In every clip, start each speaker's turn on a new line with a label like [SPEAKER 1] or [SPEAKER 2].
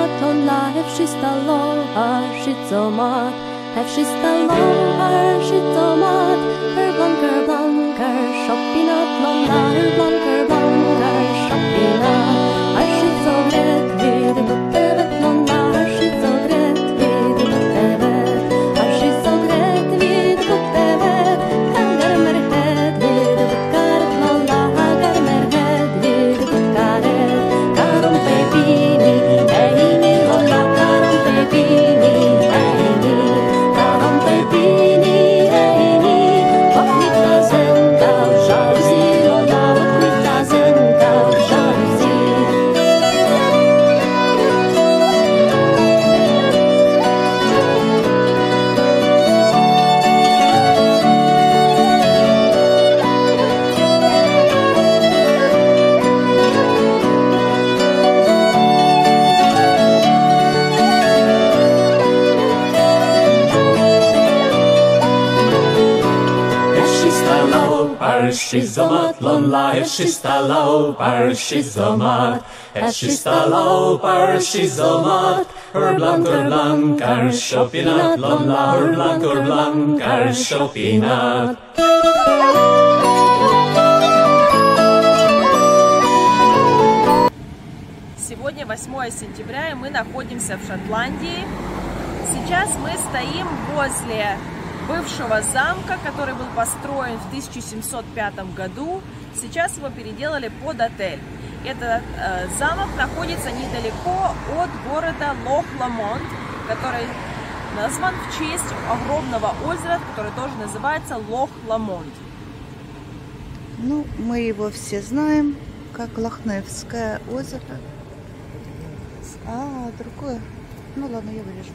[SPEAKER 1] tolla hefshistalo shitzomat hefshistalo shitzomat blanker shoppinat lolla blanker shoppinat shitzoret vid butevet lolla shitzoret vid butevet shitzoret vid butevet garmerhet vid butkaret lolla garmerhet vid butkaret karom pepini eini lolla karom pepini eini karom pepini eini vaknita zenda jalousi lolla vaknita zenda jalousi.
[SPEAKER 2] Shizomat lonla shistalo shizomat shistalo shizomat blank shopinat lonla blank shopinat.
[SPEAKER 3] Сегодня 8 сентября, и мы находимся в Шотландии. Сейчас мы стоим возле бывшего замка, который был построен в 1705 году. Сейчас его переделали под отель. Этот замок находится недалеко от города Лох-Ломонд, который назван в честь огромного озера, которое тоже называется Лох-Ломонд.
[SPEAKER 4] Ну, мы его все знаем, как Лохневское озеро. А, другое. Ну ладно, я вырежу.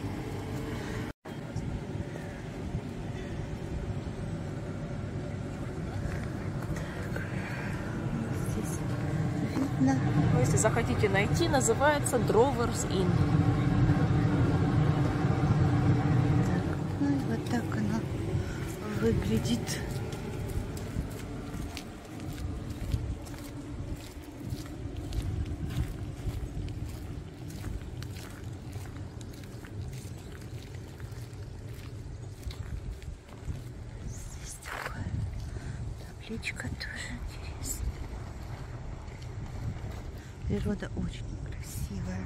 [SPEAKER 3] Ну, если захотите найти, называется Drovers Inn.
[SPEAKER 4] Ну и вот так она выглядит. Здесь такая табличка тоже интересная. Природа очень красивая.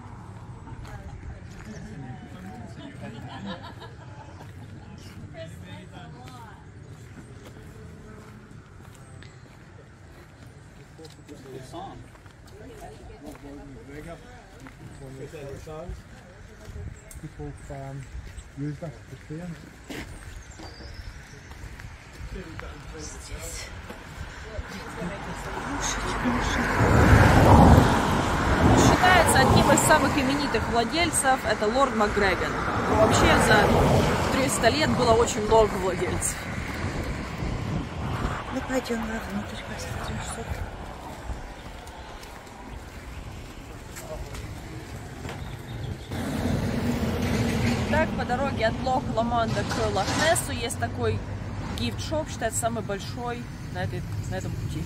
[SPEAKER 4] Здесь
[SPEAKER 3] Считается одним из самых именитых владельцев, это лорд Макгрегор. Но вообще за 300 лет было очень много владельцев.
[SPEAKER 4] Ну пойдем внутрь, посмотрим, что там.
[SPEAKER 3] Так, по дороге от Лох-Ломонда к Лохнессу есть такой гифт-шоп, считается самый большой на этом пути.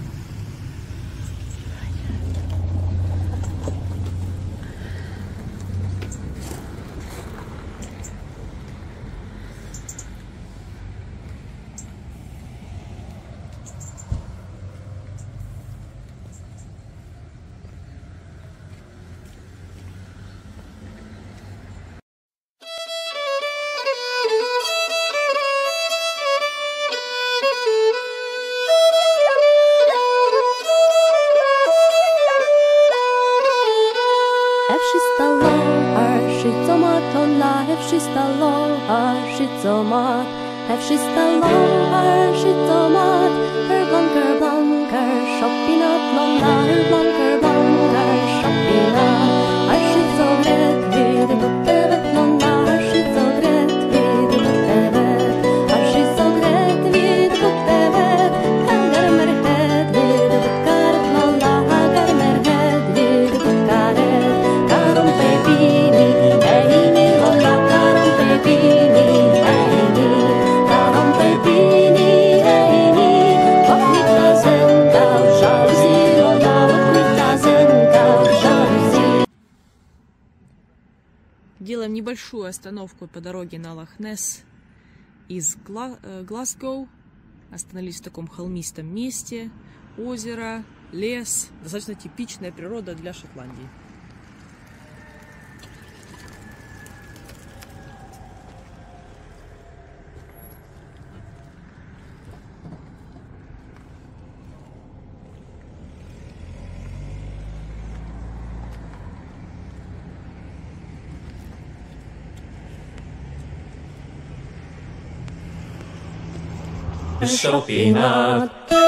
[SPEAKER 1] Shitzomat blanker shoppinat lolla blanker shoppinat shitzoret vid butevet lolla shitzoret vid butevet shitzoret vid butevet garmerhet vid butkaret lolla garmerhet vid butkaret karom pepini eini lolla karom pepini eini karom pepini eini vaknita zenda jalousi lolla vaknita zenda
[SPEAKER 3] Делаем небольшую остановку по дороге на Лох-Несс из Глазго. Остановились в таком холмистом месте. Озеро, лес. Достаточно типичная природа для Шотландии.
[SPEAKER 2] Shopinat.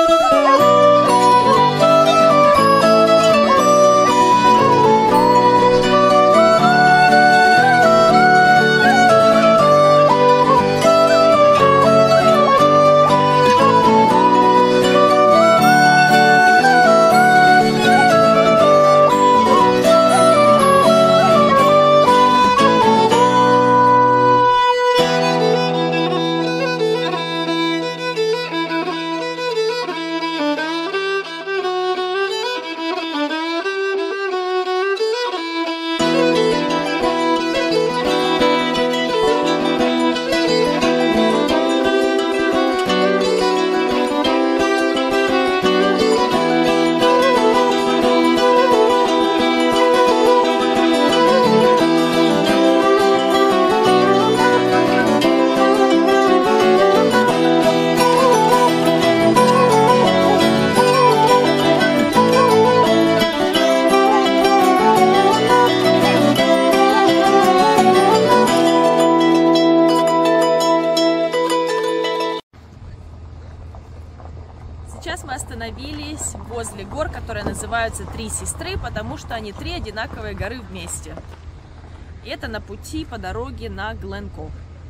[SPEAKER 3] Сейчас мы остановились возле гор, которые называются Три Сестры, потому что они три одинаковые горы вместе. И это на пути по дороге на Гленков.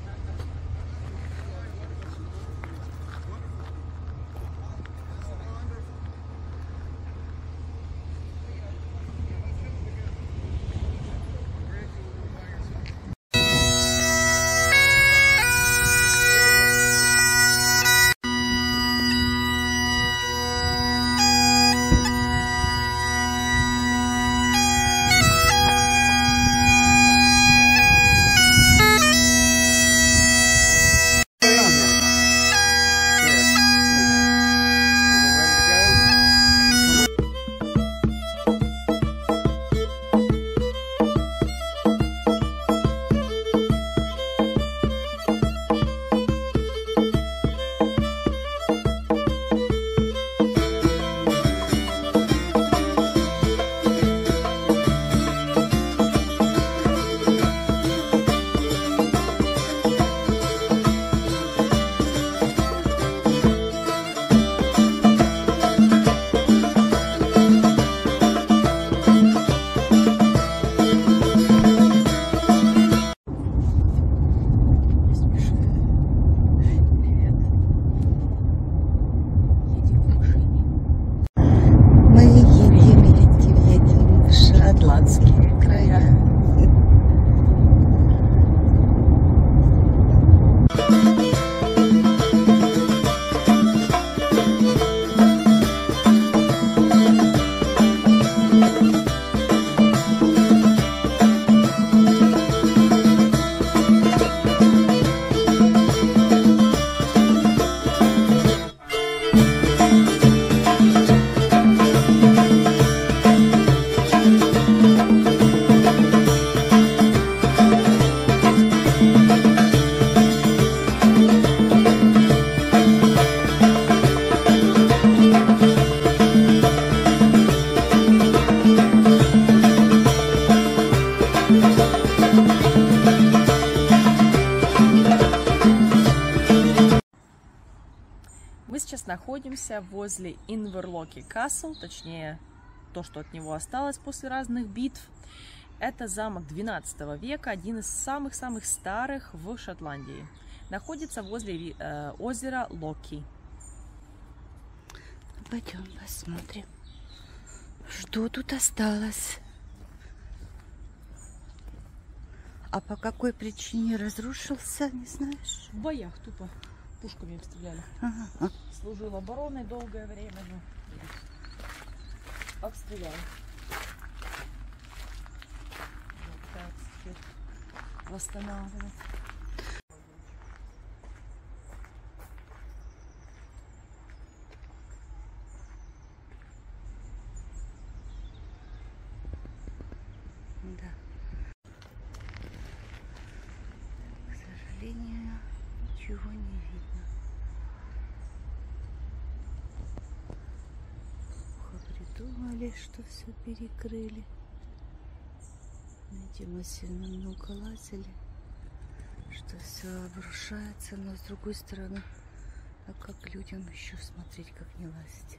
[SPEAKER 3] Мы сейчас находимся возле Инверлоки Касл, точнее, то, что от него осталось после разных битв. Это замок 12 века, один из самых-самых старых в Шотландии. Находится возле озера Локи.
[SPEAKER 4] Пойдем посмотрим, что тут осталось. А по какой причине разрушился, не знаешь?
[SPEAKER 3] В боях тупо пушками обстреляли.
[SPEAKER 4] Ага.
[SPEAKER 3] Служил обороной долгое время, но обстреляли. Вот так,
[SPEAKER 4] восстанавливать. Да. К сожалению, ничего не видно. Придумали, что все перекрыли. Видимо, сильно много лазили, что все обрушается, но с другой стороны, а как людям еще смотреть, как не лазить?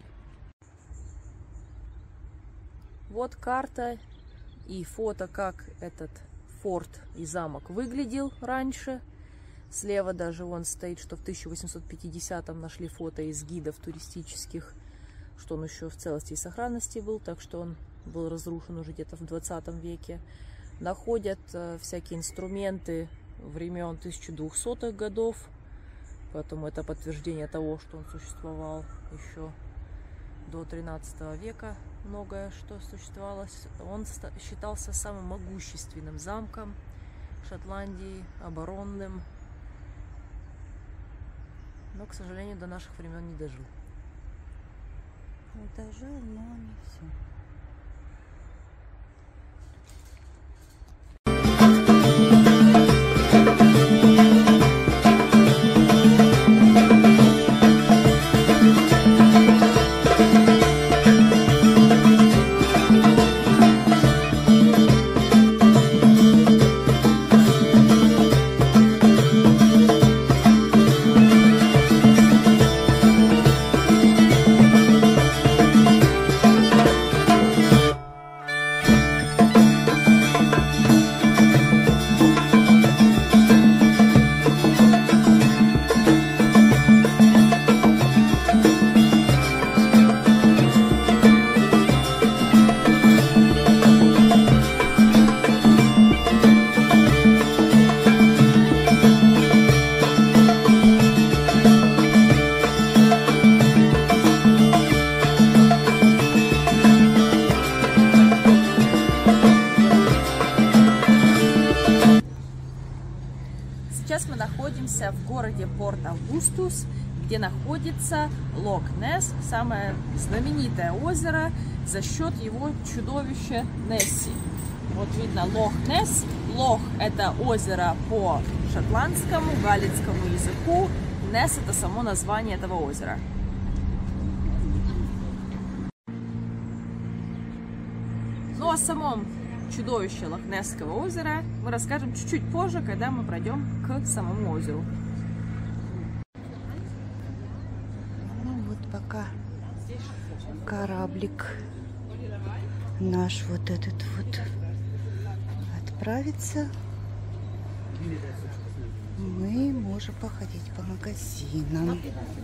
[SPEAKER 3] Вот карта и фото, как этот форт и замок выглядел раньше. Слева даже вон стоит, что в 1850-м нашли фото из гидов туристических, что он еще в целости и сохранности был, так что он был разрушен уже где-то в 20 веке. Находят всякие инструменты времен 1200-х годов, поэтому это подтверждение того, что он существовал еще до 13 века. Многое что существовало. Он считался самым могущественным замком Шотландии, оборонным, но, к сожалению, до наших времен не дожил.
[SPEAKER 4] Дожил, но не все.
[SPEAKER 3] Сейчас мы находимся в городе Порт-Августус, где находится Лох-Несс, самое знаменитое озеро за счет его чудовища Несси. Вот видно Лох-Несс. Лох – это озеро по шотландскому, галицкому языку. Несс – это само название этого озера. Ну, о самом чудовище Лох-Несского озера мы расскажем чуть-чуть позже, когда мы пройдем к самому озеру.
[SPEAKER 4] Ну вот пока кораблик наш вот этот вот отправится, мы можем походить по магазинам.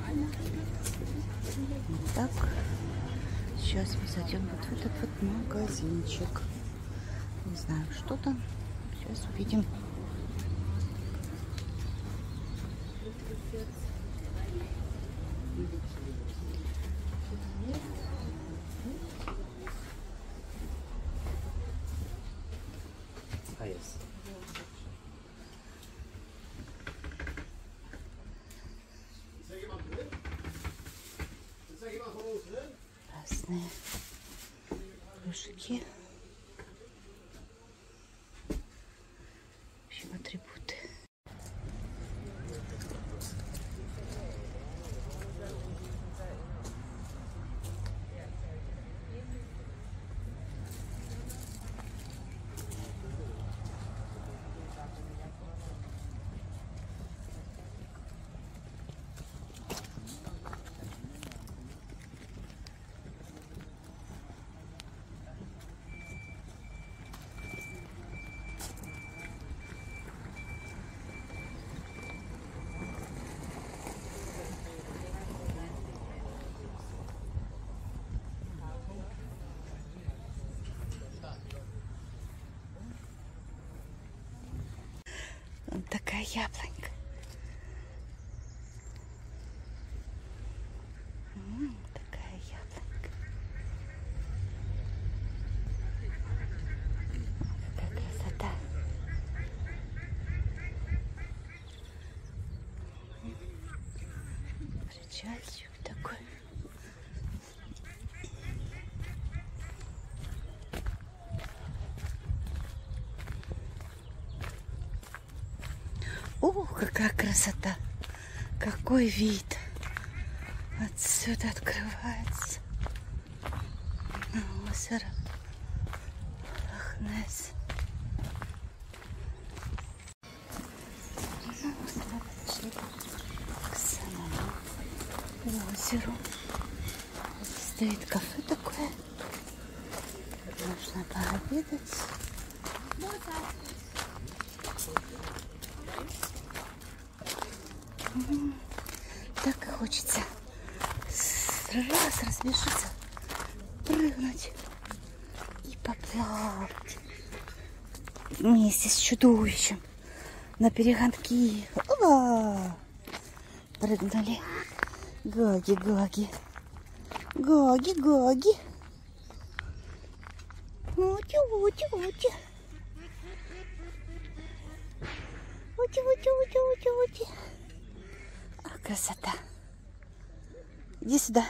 [SPEAKER 4] Так, сейчас мы зайдем вот в этот вот магазинчик. Не знаю, что там. Сейчас увидим. Разные кружки. В общем, атрибуты. Вот такая яблонька. Такая яблонька. Какая красота. Чайчик такой. О, какая красота! Какой вид! Отсюда открывается на озеро Лох-Несс. Ну, подошли к самому озеру. Стоит кафе такое. Можно пообедать. Так и хочется раз разбежаться, прыгнуть и поплавать вместе с чудовищем на перегонки. Опа! Прыгнули. Гаги, гаги. Гаги, гаги. Ути-ути-ути-ути. Ути-ути-ути-ути-ути. А, красота. Иди сюда.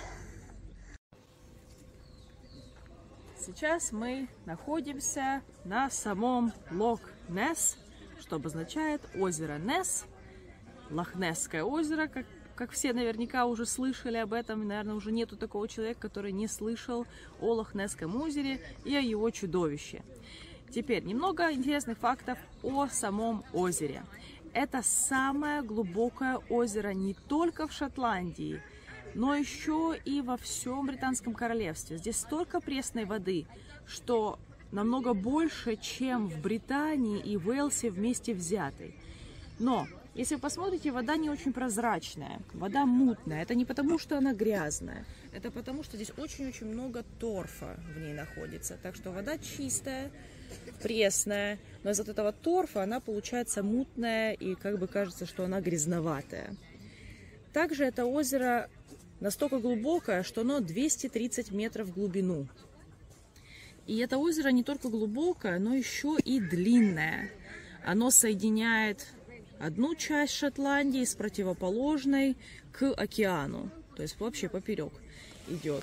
[SPEAKER 3] Сейчас мы находимся на самом Лох-Несс, что обозначает озеро Несс, Лохнесское озеро, как все наверняка уже слышали об этом. Наверное, уже нету такого человека, который не слышал о Лохнесском озере и о его чудовище. Теперь немного интересных фактов о самом озере. Это самое глубокое озеро не только в Шотландии, но еще и во всем Британском королевстве. Здесь столько пресной воды, что намного больше, чем в Британии и Уэльсе вместе взятой. Но если вы посмотрите, вода не очень прозрачная, вода мутная. Это не потому, что она грязная, это потому, что здесь очень-очень много торфа в ней находится. Так что вода чистая, пресная, но из-за этого торфа она получается мутная и как бы кажется, что она грязноватая. Также это озеро настолько глубокое, что оно 230 метров в глубину. И это озеро не только глубокое, но еще и длинное. Оно соединяет одну часть Шотландии с противоположной к океану. То есть вообще поперек идет.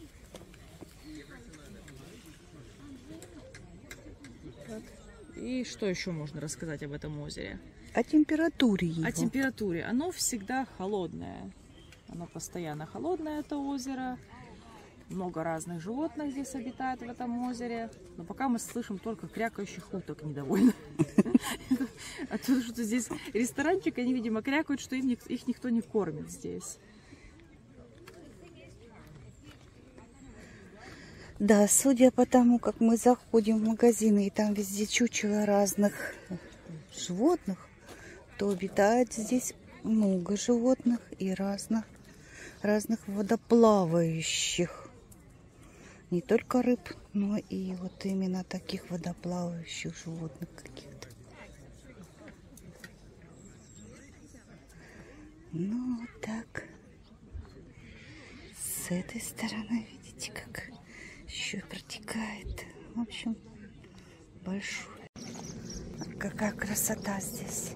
[SPEAKER 3] И что еще можно рассказать об этом озере?
[SPEAKER 4] О температуре его.
[SPEAKER 3] О температуре. Оно всегда холодное. Оно постоянно холодное, это озеро. Много разных животных здесь обитает в этом озере. Но пока мы слышим только крякающих уток недовольно. А то, что здесь ресторанчик, они, видимо, крякают, что их никто не кормит здесь.
[SPEAKER 4] Да, судя по тому, как мы заходим в магазины, и там везде чучело разных животных, то обитает здесь много животных и разных водоплавающих. Не только рыб, но и вот именно таких водоплавающих животных каких-то. Ну, вот так. С этой стороны, видите, как еще протекает. В общем, большой. Какая красота здесь.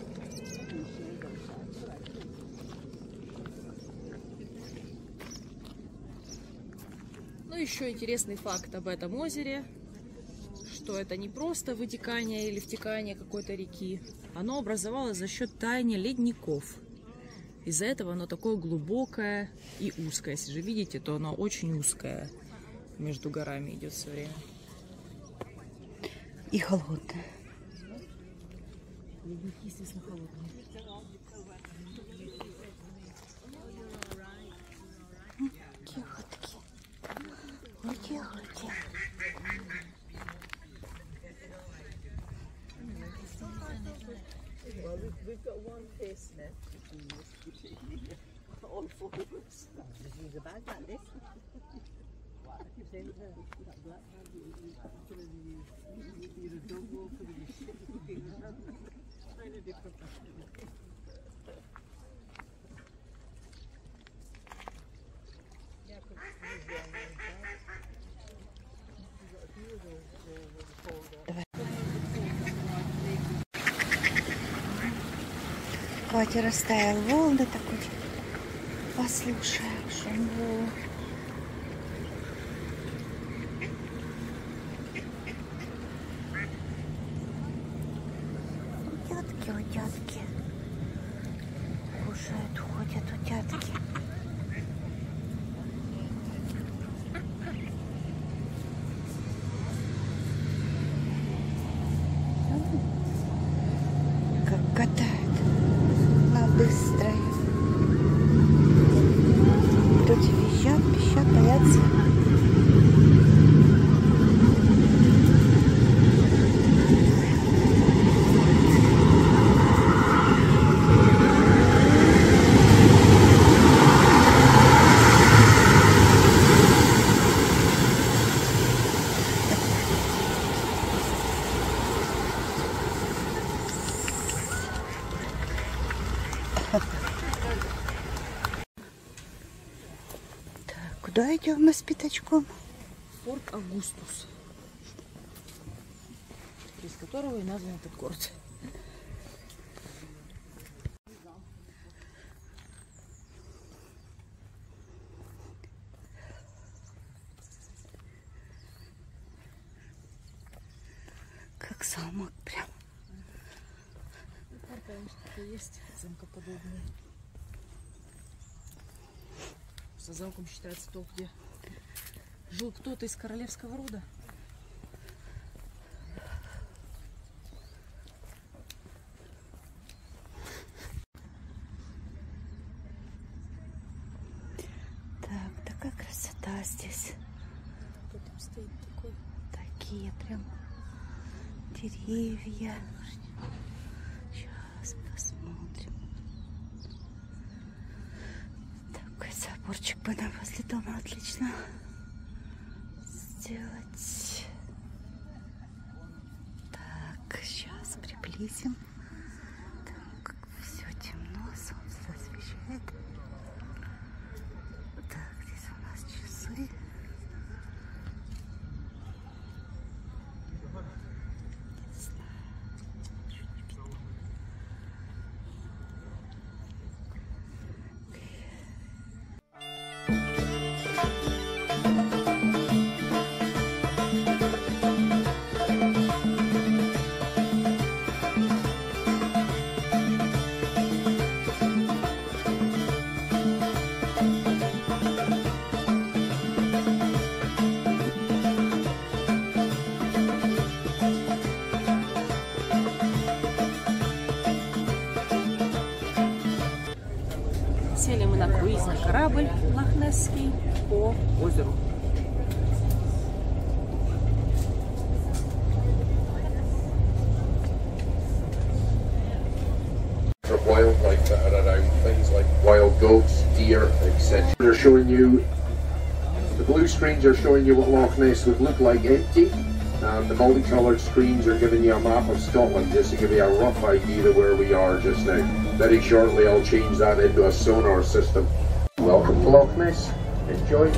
[SPEAKER 3] Ну, еще интересный факт об этом озере, что это не просто вытекание или втекание какой-то реки. Оно образовалось за счет таяния ледников. Из-за этого оно такое глубокое и узкое. Если же видите, то оно очень узкое. Между горами идет все время.
[SPEAKER 4] И холодное.
[SPEAKER 3] Ледники, естественно, холодные.
[SPEAKER 4] Тихо-таки. Ну, тихо-тихо.
[SPEAKER 3] We've got one face net all four of us. Just use a bag like this.
[SPEAKER 4] Катя растаял волны такой. Послушаем шуму. Утятки. Кушают, ходят утятки. Как катают на быстрой. Люди визжат, пищат, боятся. Куда идем мы с пятачком?
[SPEAKER 5] Форт Августус, из которого и назван этот город.
[SPEAKER 4] Как замок прям.
[SPEAKER 5] Конечно, есть замкоподобные. За замком считается то, где жил кто-то из королевского рода.
[SPEAKER 4] Так, такая красота здесь.
[SPEAKER 5] Кто там стоит такой?
[SPEAKER 4] Такие прям деревья. Сейчас посмотрим. Такой заборчик бы нам возле дома отлично сделать. Так, сейчас приблизим. Там как все темно, солнце освещает. Так, здесь у нас часы.
[SPEAKER 3] Сели мы на круизный корабль лохнесский по озеру.
[SPEAKER 6] Of wildlife that are around, things like wild goats, deer, etc. They're showing you, the blue screens are showing you what Loch Ness would look like empty, and the multicoloured screens are giving you a map of Scotland just to give you a rough idea of where we are just now. Very shortly I'll change that into a sonar system. Welcome to Loch Ness. Enjoy.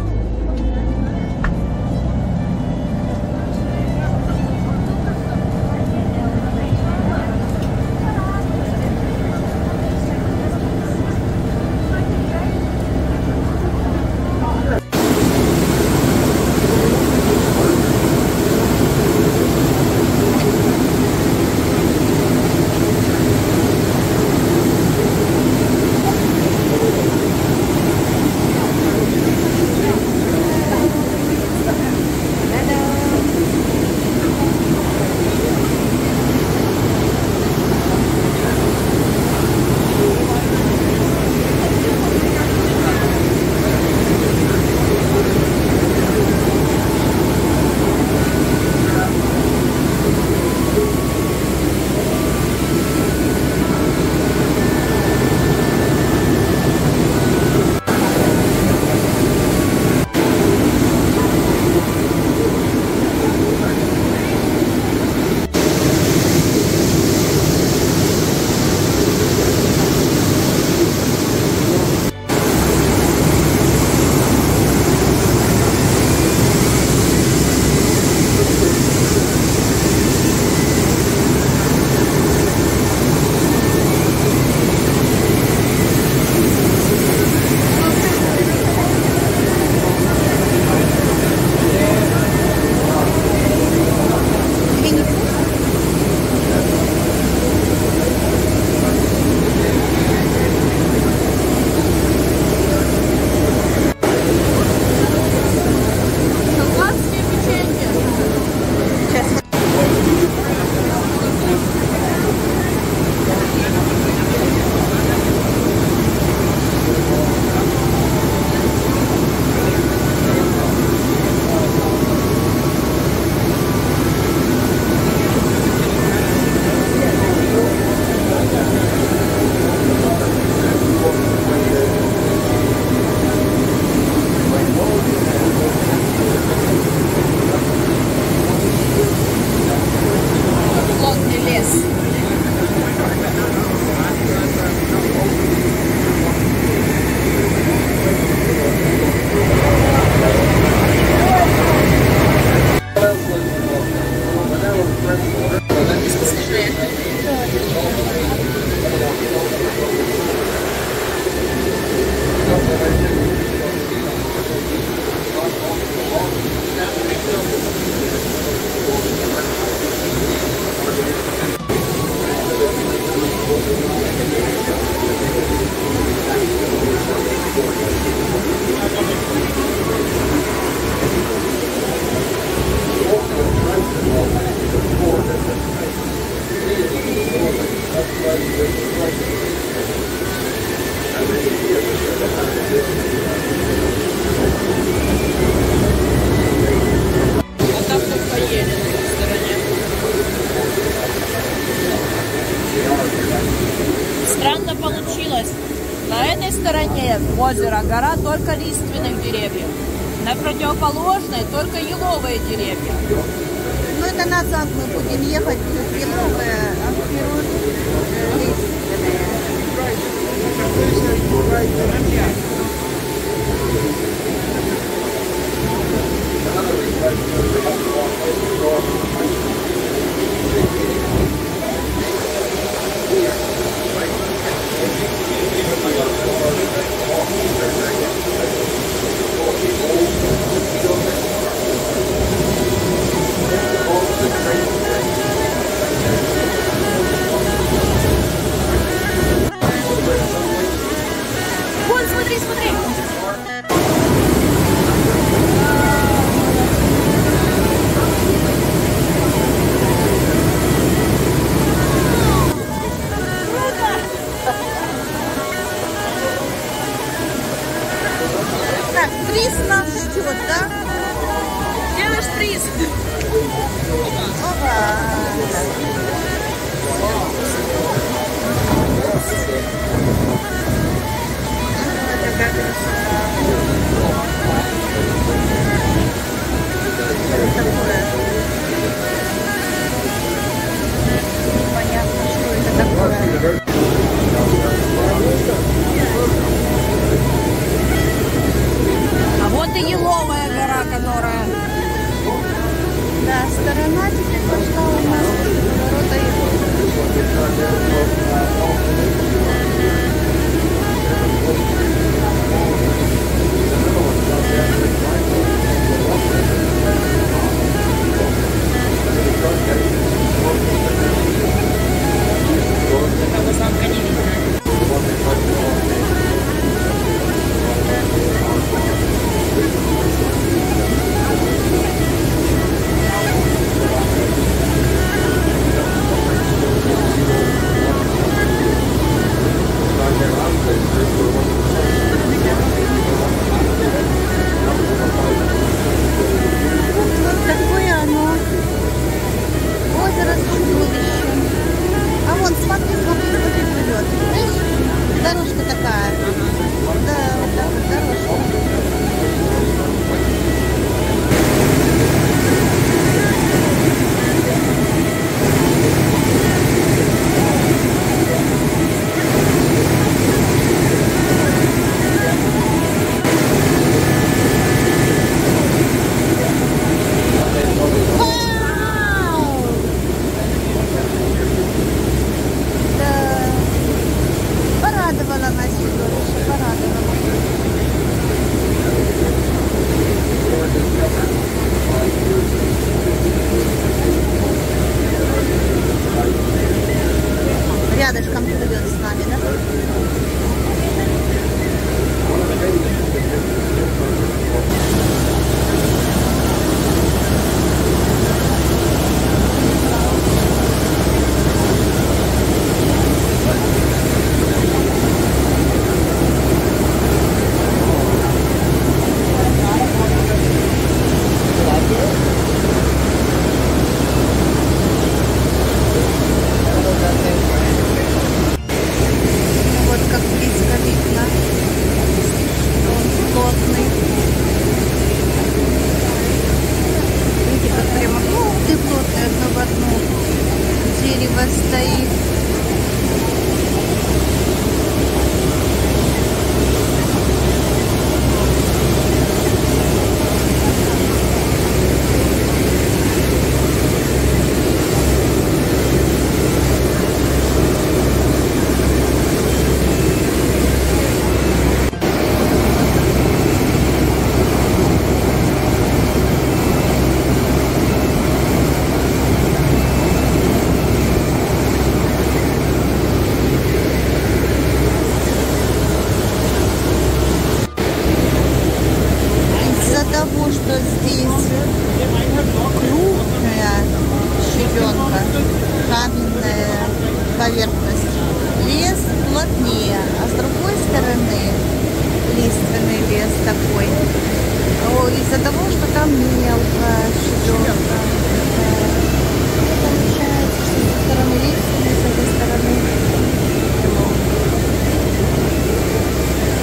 [SPEAKER 3] стороне озера гора только лиственных деревьев. На противоположной только еловые деревья.
[SPEAKER 4] Ну это назад мы будем ехать, тут еловые, а вперед лиственные.
[SPEAKER 3] Вон, смотри, смотри!
[SPEAKER 4] Так, приз нас ждет, да?
[SPEAKER 3] Делаешь приз!
[SPEAKER 4] Непонятно, что это такое.
[SPEAKER 3] А вот и еловая гора, которая...
[SPEAKER 4] Да, сторона теперь пошла у нас ворота Вот такое оно. Озеро с чудовищем. А вон, смотри, смотри, смотри, плывет. Видишь? Дорожка такая. Да, вот так вот дорожка. Порадовала нас чудовище, порадовала. Рядышком плывет с нами, да? Вот как близко видно, что он плотный. Видите, как прямо плотный, одно в одно дерево стоит. Из-за того, что здесь крупная щебенка, каменная поверхность, лес плотнее, а с другой стороны лиственный лес такой. Из-за того, что там мелкая щебенка. Получается, что со стороны лиственный, с этой стороны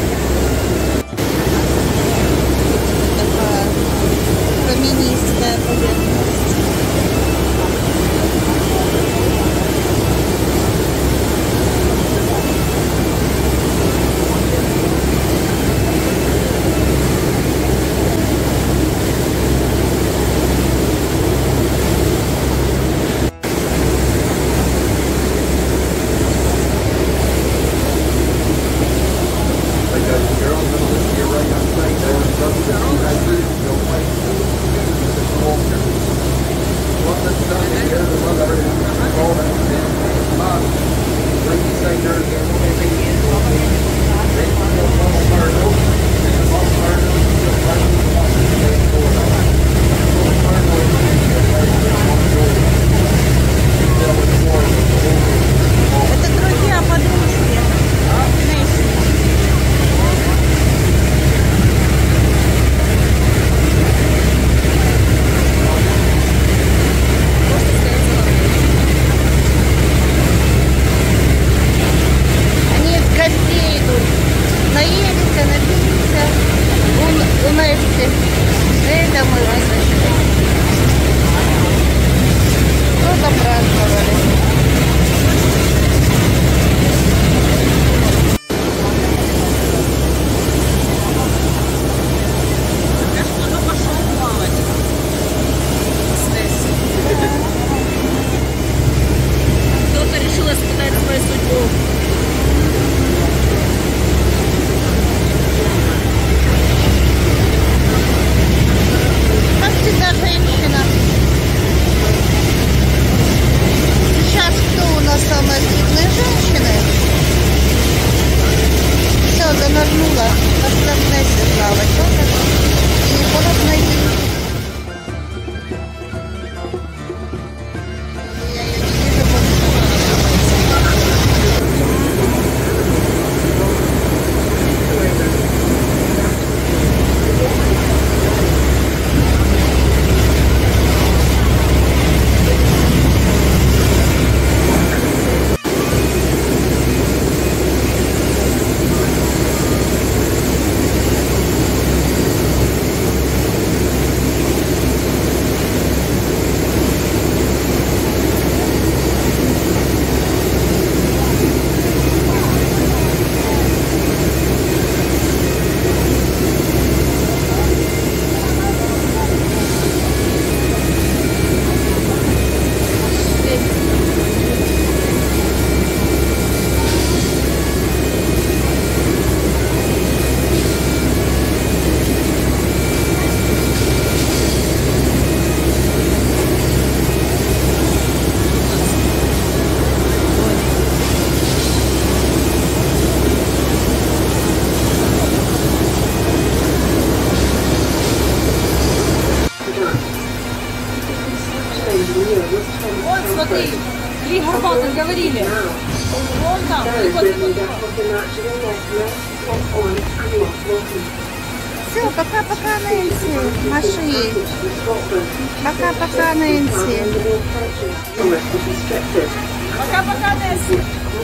[SPEAKER 3] Говорили. Вон там,
[SPEAKER 4] Все, пока-пока, Нэнси. Маши. Пока-пока, Нэнси.
[SPEAKER 3] Пока-пока, Нэнси.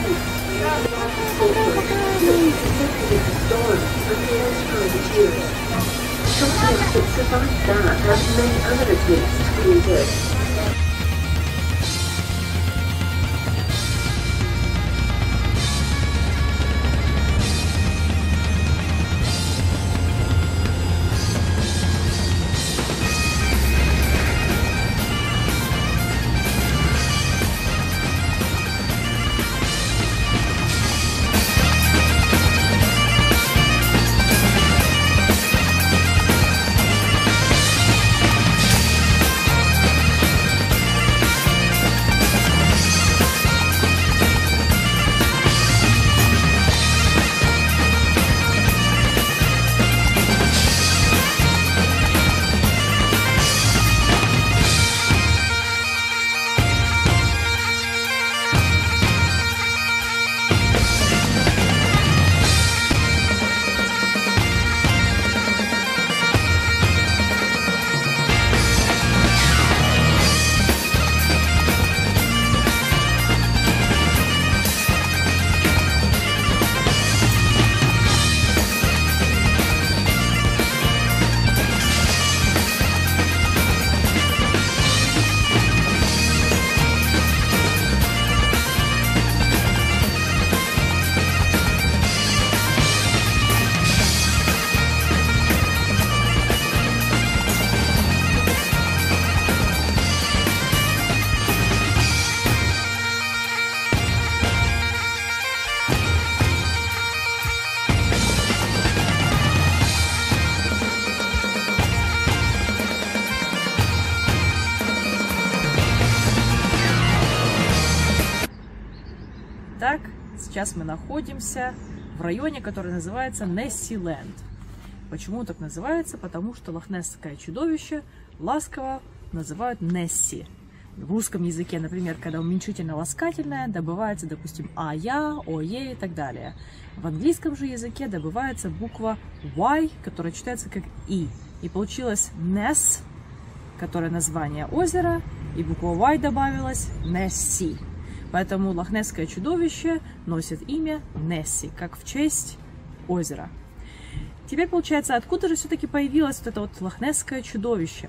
[SPEAKER 3] Так, сейчас мы находимся в районе, который называется Нессиленд. Почему так называется? Потому что лохнесское чудовище ласково называют Несси. В русском языке, например, когда уменьшительно-ласкательное, добывается, допустим, а-я, о-е и так далее. В английском же языке добывается буква Y, которая читается как И. И получилось Ness, которое название озера, и буква Y добавилась Несси. Поэтому лохнесское чудовище носит имя Несси, как в честь озера. Теперь получается, откуда же все-таки появилось вот это вот лохнесское чудовище?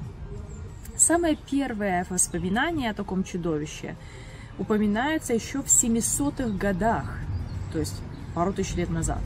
[SPEAKER 3] Самое первое воспоминание о таком чудовище упоминается еще в 700-х годах, то есть пару тысяч лет назад.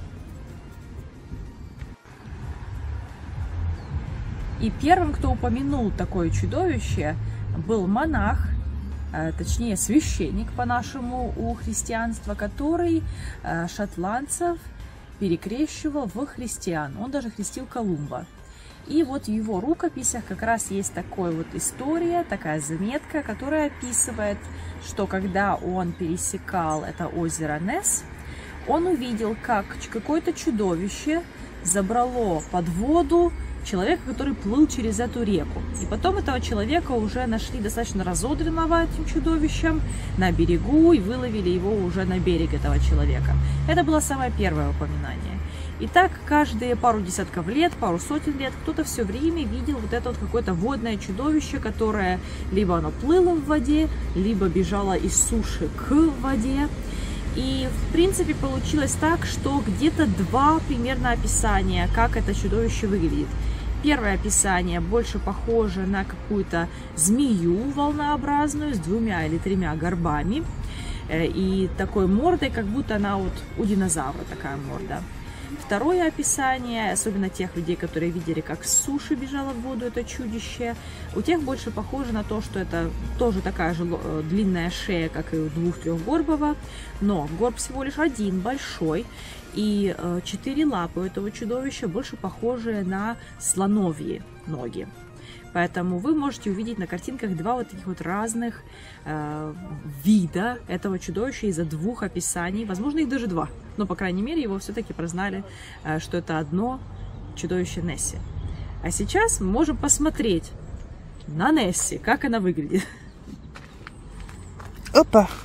[SPEAKER 3] И первым, кто упомянул такое чудовище, был монах, точнее священник по-нашему у христианства, который шотландцев перекрещивал в христиан. Он даже хрестил Колумба. И вот в его рукописях как раз есть такая вот история, такая заметка, которая описывает, что когда он пересекал это озеро Несс, он увидел, как какое-то чудовище забрало под воду человека, который плыл через эту реку. И потом этого человека уже нашли достаточно разодренного этим чудовищем на берегу и выловили его уже на берег этого человека. Это было самое первое упоминание. И так каждые пару десятков лет, пару сотен лет кто-то все время видел вот это вот какое-то водное чудовище, которое либо оно плыло в воде, либо бежало из суши к воде. И в принципе получилось так, что где-то два примерно описания, как это чудовище выглядит. Первое описание больше похоже на какую-то змею волнообразную с 2 или 3 горбами и такой мордой, как будто она вот у динозавра такая морда. Второе описание, особенно тех людей, которые видели, как с суши бежало в воду это чудище, у тех больше похоже на то, что это тоже такая же длинная шея, как и у 2-3горбого, но горб всего лишь один, большой, и 4 лапы у этого чудовища больше похожие на слоновьи ноги. Поэтому вы можете увидеть на картинках два вот таких вот разных вида этого чудовища из-за 2 описаний. Возможно, их даже 2. Но, по крайней мере, его все-таки прознали, что это одно чудовище Несси. А сейчас мы можем посмотреть на Несси, как она выглядит.
[SPEAKER 4] Опа!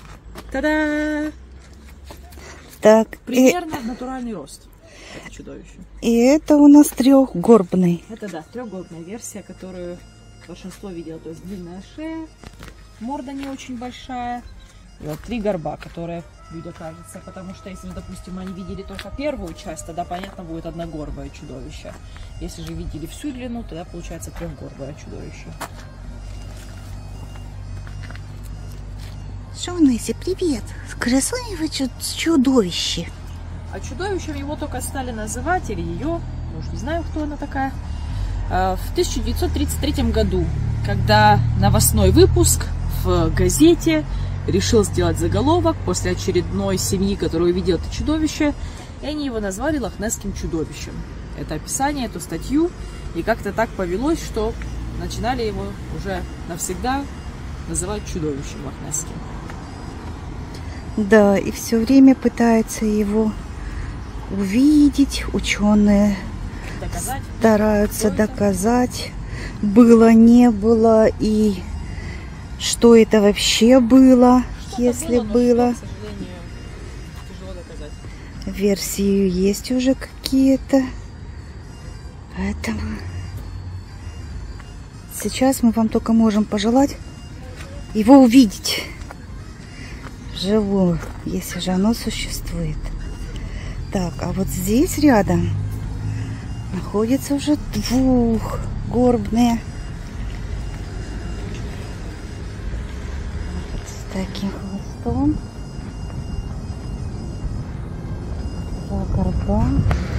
[SPEAKER 3] Та-да!
[SPEAKER 4] Так,
[SPEAKER 3] Примерно натуральный рост. Это чудовище.
[SPEAKER 4] и это у нас трехгорбный.
[SPEAKER 3] Это да, трехгорбная версия, которую большинство видело. То есть длинная шея, морда не очень большая. И вот 3 горба, которые людям кажется. Потому что если, допустим, они видели только первую часть, тогда понятно будет одногорбое чудовище. Если же видели всю длину, тогда получается трехгорбое чудовище.
[SPEAKER 4] Шонеси, привет. Скажи, вы чудовище.
[SPEAKER 3] А чудовищем его только стали называть, или ее, может, не знаю, кто она такая, в 1933 году, когда новостной выпуск в газете решил сделать заголовок после очередной семьи, которая увидела это чудовище, и они его назвали лохнесским чудовищем. Это описание, эту статью, и как-то так повелось, что начинали его уже навсегда называть чудовищем лохнесским.
[SPEAKER 4] Да, и все время пытаются его увидеть. Ученые
[SPEAKER 3] Доказать?
[SPEAKER 4] стараются
[SPEAKER 3] Что это?
[SPEAKER 4] доказать, было, не было, и что это вообще было,
[SPEAKER 3] Что-то
[SPEAKER 4] если
[SPEAKER 3] было, но
[SPEAKER 4] было.
[SPEAKER 3] что, к сожалению, тяжело доказать.
[SPEAKER 4] Версии есть уже какие-то. Поэтому сейчас мы вам только можем пожелать его увидеть вживую, если же оно существует. Так, а вот здесь рядом находятся уже двухгорбные. Вот с таким хвостом. 2 горба.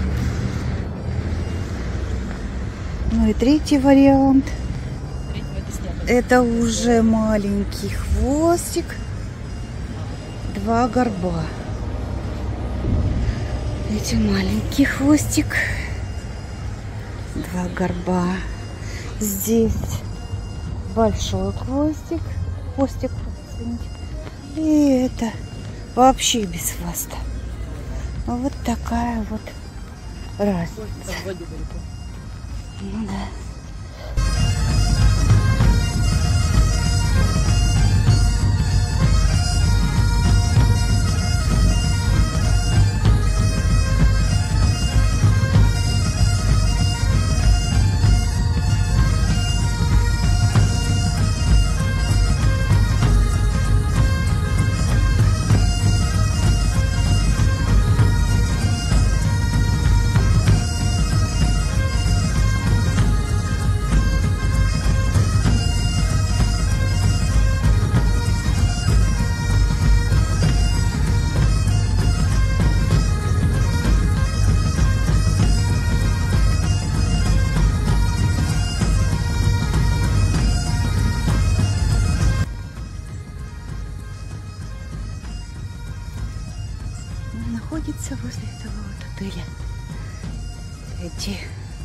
[SPEAKER 4] Ну и третий вариант. Это уже маленький хвостик. 2 горба. Эти маленький хвостик. 2 горба. Здесь большой хвостик. Хвостик, извините. И это вообще без хвоста. Вот такая вот разница. Ну да. Находится возле этого вот отеля. Эти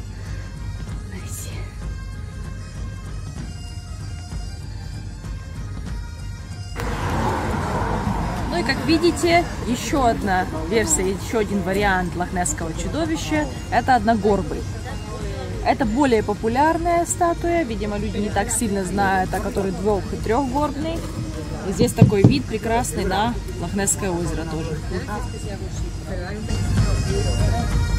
[SPEAKER 3] Ну и как видите, еще одна версия, еще один вариант лохнесского чудовища – это одногорбый. Это более популярная статуя, видимо, люди не так сильно знают, о которой 2- и 3-горбный. И здесь такой вид прекрасный на Лохнесское озеро тоже.